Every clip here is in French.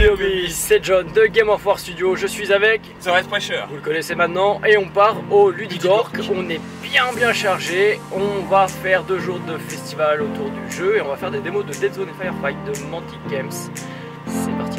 les hobbies, c'est John de Game of War Studio. Je suis avec The Red Pressure. Vous le connaissez maintenant et on part au Ludigork. On est bien chargé. On va faire 2 jours de festival autour du jeu et on va faire des démos de Dead Zone et Firefight de Mantic Games. C'est parti.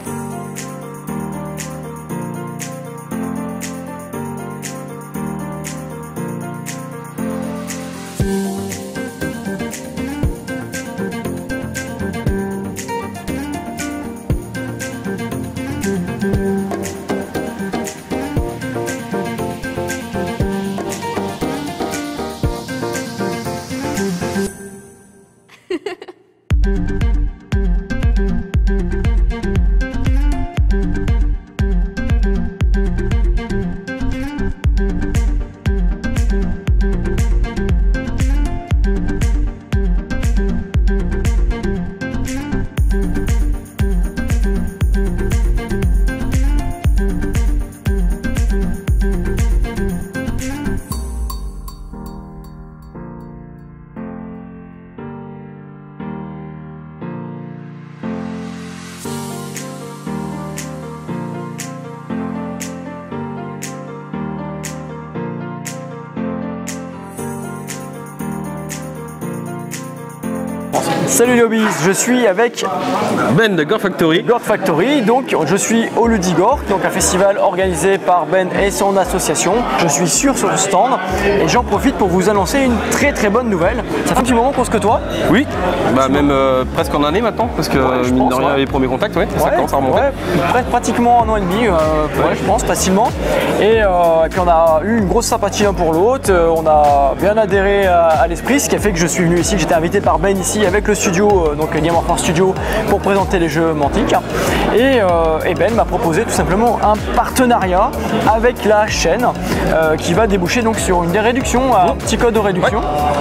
Salut les hobbies, je suis avec Ben de Gork Factory. Gork Factory, donc je suis au Ludigork, donc un festival organisé par Ben et son association. Je suis sur le stand et j'en profite pour vous annoncer une très bonne nouvelle. Ça fait un petit moment qu'on se côtoie. Oui, bah même presque en année maintenant, parce que mine de rien les premiers contacts, ouais, ça commence à remonter. Pratiquement 1 an et demi, je pense facilement. Et puis on a eu une grosse sympathie l'un pour l'autre, on a bien adhéré à l'esprit, ce qui a fait que je suis venu ici, que j'étais invité par Ben ici avec le studio, donc Game of War Studio, pour présenter les jeux Mantic. Et Ben m'a proposé tout simplement un partenariat avec la chaîne qui va déboucher donc sur une des réductions, un petit code de réduction.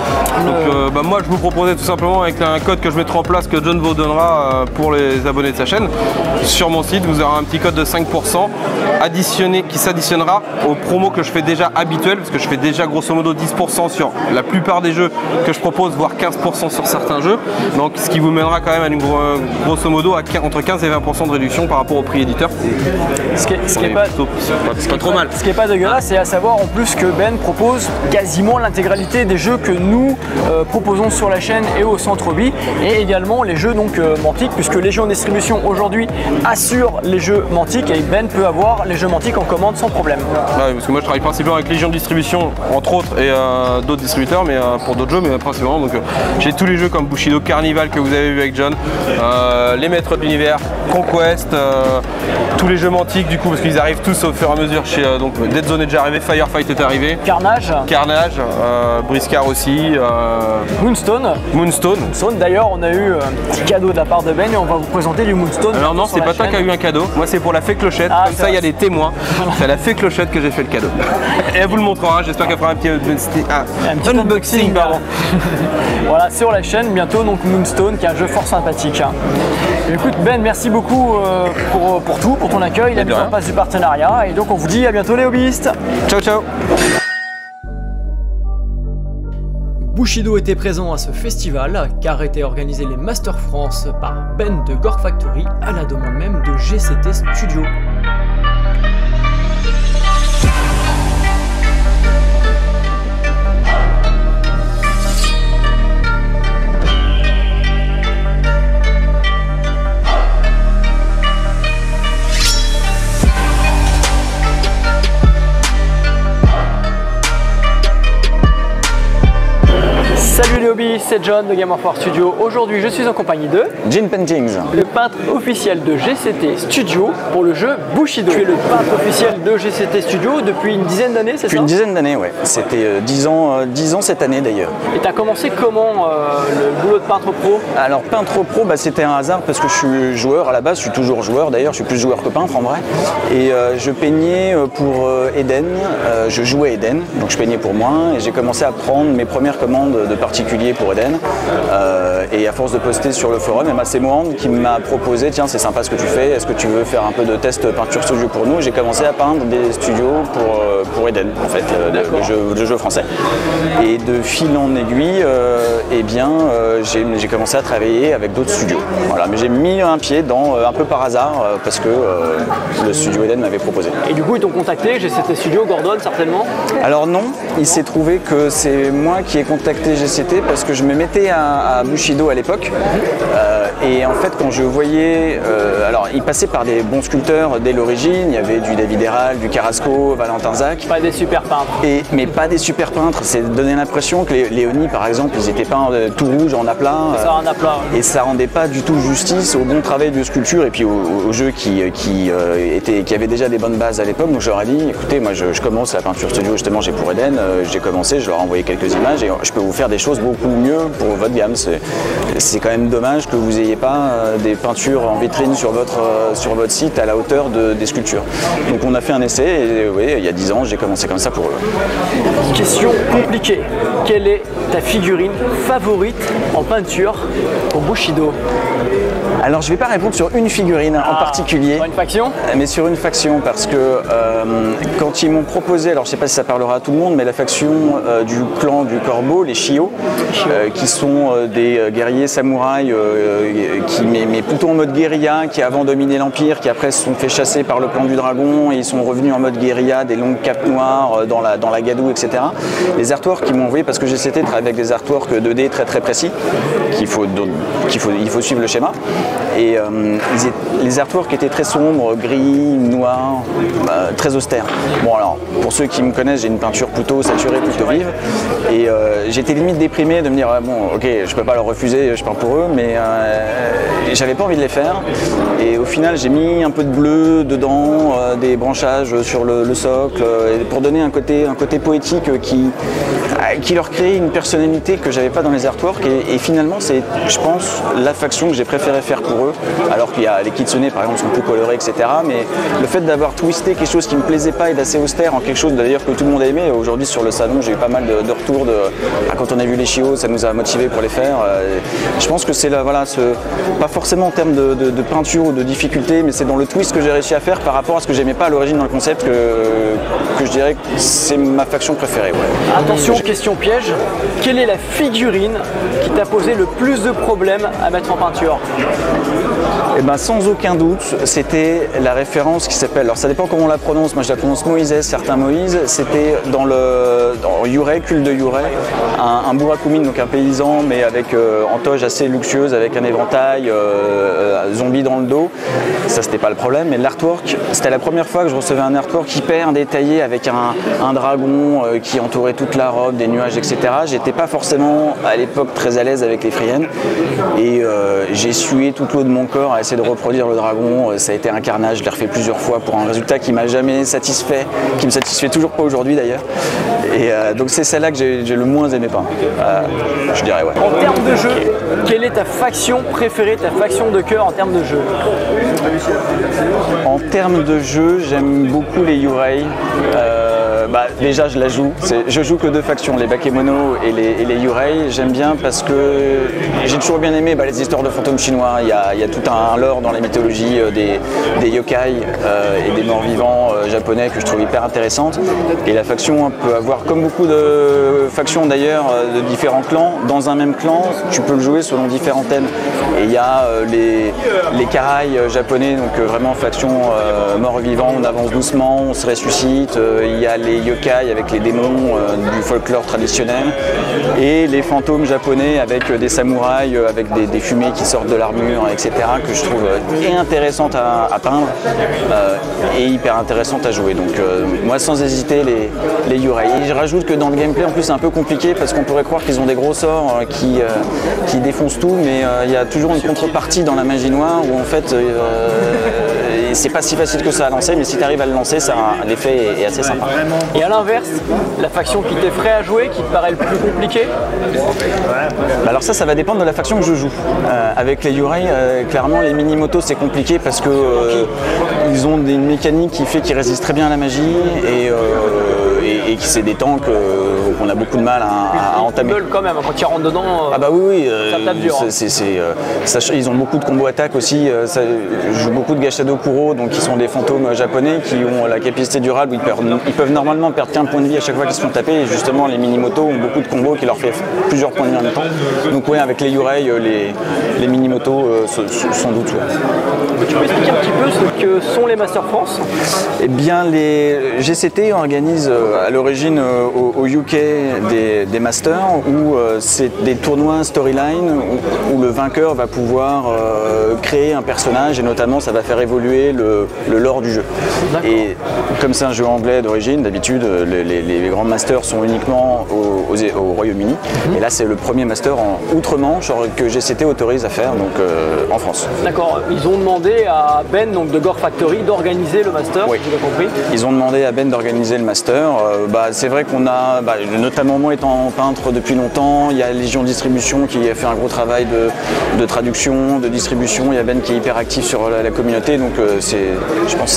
Donc moi je vous proposais tout simplement avec un code que je mettrai en place, que John vous donnera pour les abonnés de sa chaîne. Sur mon site vous aurez un petit code de 5% additionné qui s'additionnera aux promos que je fais déjà habituels, parce que je fais déjà grosso modo 10% sur la plupart des jeux que je propose, voire 15% sur certains jeux. Donc ce qui vous mènera quand même à une grosso modo à entre 15 et 20% de réduction par rapport au prix éditeur. Ce qui est pas trop mal. Ce qui est pas dégueulasse, c'est à savoir en plus que Ben propose quasiment l'intégralité des jeux que nous proposons sur la chaîne et au centre hobby, et également les jeux donc Mantic, puisque Légion Distribution aujourd'hui assure les jeux Mantic et Ben peut avoir les jeux Mantic en commande sans problème. Ouais, parce que moi je travaille principalement avec Légion Distribution entre autres et d'autres distributeurs, mais pour d'autres jeux, mais principalement donc j'ai tous les jeux comme Bushido, Carnival que vous avez vu avec John, les Maîtres de l'Univers, Conquest, tous les jeux Mantic du coup, parce qu'ils arrivent tous au fur et à mesure chez donc Dead Zone est déjà arrivé, Firefight est arrivé, Carnage, Briscard aussi, Moonstone. D'ailleurs on a eu un petit cadeau de la part de Ben et on va vous présenter du Moonstone. Alors non, c'est pas toi qui as eu un cadeau, moi c'est pour la fée Clochette, comme ça il y a des témoins, c'est à la fée Clochette que j'ai fait le cadeau. Et elle vous le montrera, j'espère qu'elle fera un petit unboxing. Voilà, sur la chaîne bientôt, donc Moonstone qui est un jeu fort sympathique. Écoute Ben, merci beaucoup pour tout, pour ton accueil, la mise en place du partenariat, et donc on vous dit à bientôt les hobbyistes. Ciao. Bushido était présent à ce festival car étaient organisés les Masters France par Ben de Gork Factory à la demande même de GCT Studio. Salut les hobbies, c'est John de Game of War Studio. Aujourd'hui, je suis en compagnie de Gene Paintings, le peintre officiel de GCT Studio pour le jeu Bushido. Tu es le peintre officiel de GCT Studio depuis une dizaine d'années, c'est ça? Depuis une dizaine d'années, ouais. C'était 10 ans cette année d'ailleurs. Et tu as commencé comment le boulot de peintre pro? Alors peintre pro, c'était un hasard parce que je suis joueur à la base, je suis toujours joueur d'ailleurs, je suis plus joueur que peintre en vrai. Et je peignais pour Eden, je jouais Eden, donc je peignais pour moi et j'ai commencé à prendre mes premières commandes de particuliers régulier pour Eden. Et à force de poster sur le forum, c'est Mohand qui m'a proposé, tiens c'est sympa ce que tu fais, est-ce que tu veux faire un peu de test peinture studio pour nous? J'ai commencé à peindre des studios pour Eden, en fait, le jeu français. Et de fil en aiguille, j'ai commencé à travailler avec d'autres studios. Voilà, mais j'ai mis un pied dans un peu par hasard parce que le studio Eden m'avait proposé. Et du coup ils t'ont contacté, GCT Studio, Gordon certainement? Alors non, il s'est trouvé que c'est moi qui ai contacté GCT parce que je me mettais à Bushido à l'époque. Et en fait quand je voyais, alors il passait par des bons sculpteurs dès l'origine, il y avait du David Herral, du Carrasco, Valentin Zac. Pas des super peintres. Mais pas des super peintres, c'est donner l'impression que les Léonie par exemple, ils étaient peints tout rouge en aplat. Et ça rendait pas du tout justice au bon travail de sculpture et puis au jeu qui avait déjà des bonnes bases à l'époque. Donc je leur ai dit, écoutez, moi je commence la peinture studio justement, j'ai pour Eden, j'ai commencé, je leur ai envoyé quelques images et je peux vous faire des choses beaucoup mieux pour votre gamme. C'est quand même dommage que vous n'ayez pas des peintures en vitrine sur votre site à la hauteur des sculptures. Donc on a fait un essai et oui, il y a 10 ans, j'ai commencé comme ça pour eux. Question compliquée. Quelle est ta figurine favorite en peinture au Bushido? Alors je ne vais pas répondre sur une figurine en particulier. Sur une faction? Mais sur une faction parce que quand ils m'ont proposé, alors je ne sais pas si ça parlera à tout le monde, mais la faction du clan du Corbeau, les Shio, qui sont des guerriers samouraïs mais plutôt en mode guérilla, qui avant dominé l'Empire, qui après se sont fait chasser par le clan du Dragon et ils sont revenus en mode guérilla, des longues capes noires dans la gadoue, etc. Les artworks qu'ils m'ont envoyés, parce que GCT travaille avec des artworks 2D très très précis, il faut suivre le schéma. Et les artworks étaient très sombres, gris, noirs, très austères. Bon alors, pour ceux qui me connaissent, j'ai une peinture plutôt saturée, plutôt vive. Et j'étais limite déprimé de me dire, bon ok, je peux pas leur refuser, je peins pour eux, mais j'avais pas envie de les faire. Et au final, j'ai mis un peu de bleu dedans, des branchages sur le socle, pour donner un côté poétique qui leur créait une personnalité que j'avais pas dans les artworks. Et finalement, c'est, je pense, la faction que j'ai préféré faire pour eux, alors qu'il y a les Kitsune par exemple sont plus colorés, etc. Mais le fait d'avoir twisté quelque chose qui me plaisait pas et d'assez austère en quelque chose d'ailleurs que tout le monde a aimé. Aujourd'hui sur le salon, j'ai eu pas mal de retours quand on a vu les Shio, ça nous a motivés pour les faire. Je pense que c'est là, voilà, pas forcément en termes de peinture ou de difficulté, mais c'est dans le twist que j'ai réussi à faire par rapport à ce que j'aimais pas à l'origine dans le concept que je dirais que c'est ma faction préférée. Ouais. Attention, question piège. Quelle est la figurine qui t'a posé le plus de problèmes à mettre en peinture? Eh ben, sans aucun doute, c'était la référence qui s'appelle, alors ça dépend comment on la prononce, moi je la prononce Moïse, certains Moïse, c'était dans Yurei, culte de Yurei, un Burakumin, donc un paysan, mais avec en toge assez luxueuse, avec un éventail, zombie dans le dos. Ça c'était pas le problème, mais l'artwork, c'était la première fois que je recevais un artwork hyper détaillé avec un dragon qui entourait toute la robe, des nuages, etc. J'étais pas forcément à l'époque très à l'aise avec les Friennes et j'ai sué toute l'eau de mon corps à essayer de reproduire le dragon. Ça a été un carnage, je l'ai refait plusieurs fois pour un résultat qui m'a jamais satisfait, qui me satisfait toujours pas aujourd'hui d'ailleurs. Et donc c'est celle-là que j'ai le moins aimé peindre, je dirais. Ouais. En termes de jeu, quelle est ta faction préférée, ta faction de cœur en termes de jeu? En termes de jeu, j'aime beaucoup les Yurei. Déjà je la joue, je joue que deux factions, les Bakemono et les Yurei. J'aime bien parce que j'ai toujours bien aimé les histoires de fantômes chinois. Il y a tout un lore dans la mythologie des yokai et des morts vivants japonais que je trouve hyper intéressante. Et la faction peut avoir, comme beaucoup de factions d'ailleurs, de différents clans. Dans un même clan, tu peux le jouer selon différents thèmes. Et il y a les Karai japonais, donc vraiment faction mort vivant, on avance doucement, on se ressuscite. Il y a les yokai avec les démons du folklore traditionnel et les fantômes japonais avec des samouraïs, avec des fumées qui sortent de l'armure, etc. que je trouve intéressantes à peindre et hyper intéressantes à jouer. Donc moi sans hésiter les Yurei. Et je rajoute que dans le gameplay en plus c'est un peu compliqué parce qu'on pourrait croire qu'ils ont des gros sorts qui défoncent tout, mais il y a toujours une contrepartie dans la magie noire où en fait c'est pas si facile que ça à lancer, mais si tu arrives à le lancer, l'effet est assez sympa. Et à l'inverse, la faction qui t'effraie à jouer, qui te paraît le plus compliqué? Alors ça va dépendre de la faction que je joue. Avec les Yurei, clairement les mini-motos c'est compliqué parce que ils ont une mécanique qui fait qu'ils résistent très bien à la magie et qui c'est des temps qu'on a beaucoup de mal à entamer. Ils gueulent quand même, quand ils rentrent dedans, ah bah oui, ça tape dur. Ils ont beaucoup de combos attaque aussi, je joue beaucoup de Gashado Kuro, donc qui sont des fantômes japonais qui ont la capacité durable où ils peuvent normalement perdre qu'un point de vie à chaque fois qu'ils se font taper, et justement les Minimoto ont beaucoup de combos qui leur fait plusieurs points de vie en même temps. Donc oui, avec les Yurei, les Minimoto sans doute. Ouais. Tu peux expliquer un petit peu ce que sont les Masters France? Eh bien, les GCT organisent à l'origine au UK des Masters où c'est des tournois storyline où le vainqueur va pouvoir créer un personnage, et notamment ça va faire évoluer le lore du jeu. Et comme c'est un jeu anglais d'origine, d'habitude les grands Masters sont uniquement au Royaume-Uni, et là c'est le premier Master en outre-Manche que GCT autorise à faire, donc en France. D'accord, ils ont demandé à Ben, donc de Gore Factory, d'organiser le Master, oui. Si j'ai bien compris. Ils ont demandé à Ben d'organiser le Master. C'est vrai qu'on a, notamment moi étant peintre depuis longtemps, il y a Légion Distribution qui a fait un gros travail de traduction, de distribution, il y a Ben qui est hyper actif sur la communauté, donc je pense que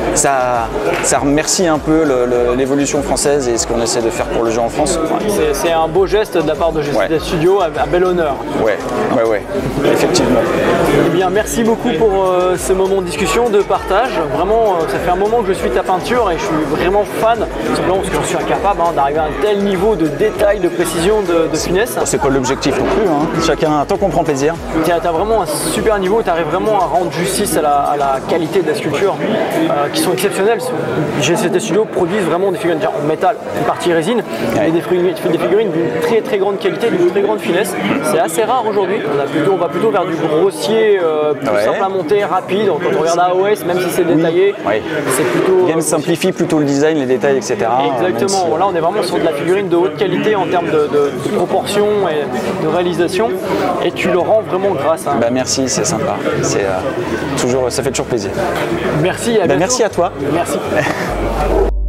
ça remercie un peu l'évolution française et ce qu'on essaie de faire pour le jeu en France. Ouais. C'est un beau geste de la part de GCT Studio, un bel honneur. Ouais, effectivement. Eh bien, merci beaucoup pour ce moment de discussion, de partage. Vraiment, ça fait un moment que je suis ta peinture et je suis vraiment fan, simplement parce que j'en suis incapable d'arriver à un tel niveau de détail, de précision, de finesse. C'est pas l'objectif non plus, hein. Chacun, tant qu'on prend plaisir. Tu as vraiment un super niveau, tu arrives vraiment à rendre justice à la qualité de la sculpture, qui sont exceptionnelles. GCT Studio produisent vraiment des figurines en métal, une partie résine, et des figurines d'une très très grande qualité, d'une très grande finesse. C'est assez rare aujourd'hui. On va plutôt vers du grossier, plus simple à monter, rapide. Quand on regarde AOS, même si c'est détaillé, c'est plutôt. Game simplifie plutôt le design, les détails, etc. Exactement. Là, on est vraiment sur de la figurine de haute qualité en termes de proportion et de réalisation, et tu le rends vraiment grâce à. Merci, c'est sympa. Ça fait toujours plaisir. Merci. À bientôt. Merci à toi. Merci.